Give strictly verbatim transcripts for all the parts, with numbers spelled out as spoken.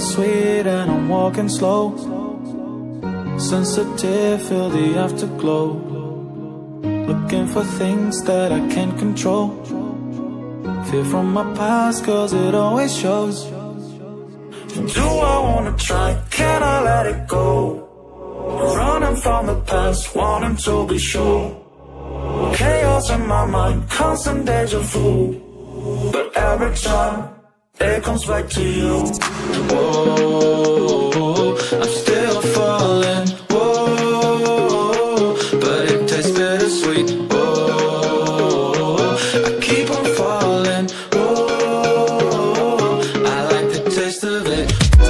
bittersweet and I'm walking slow. Sensitive, feel the afterglow. Looking for things that I can't control. Fear from my past, cause it always shows. Do I wanna try? Can I let it go? Running from the past, wanting to be sure. Chaos in my mind, constant deja vu. But every time, it comes back to you. Whoa, I'm still falling. Whoa, but it tastes bittersweet. Whoa, I keep on falling. Whoa, I like the taste of it.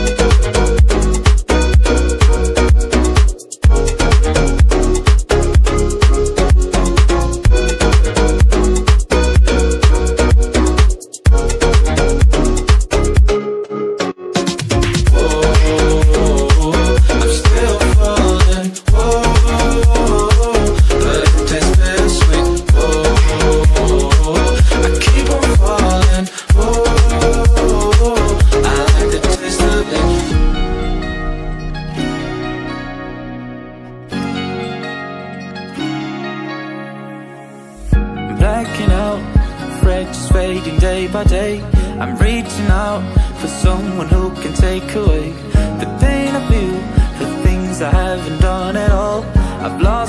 Blacking out, afraid just fading day by day. I'm reaching out for someone who can take away the pain I feel, the things I haven't done at all. I've lost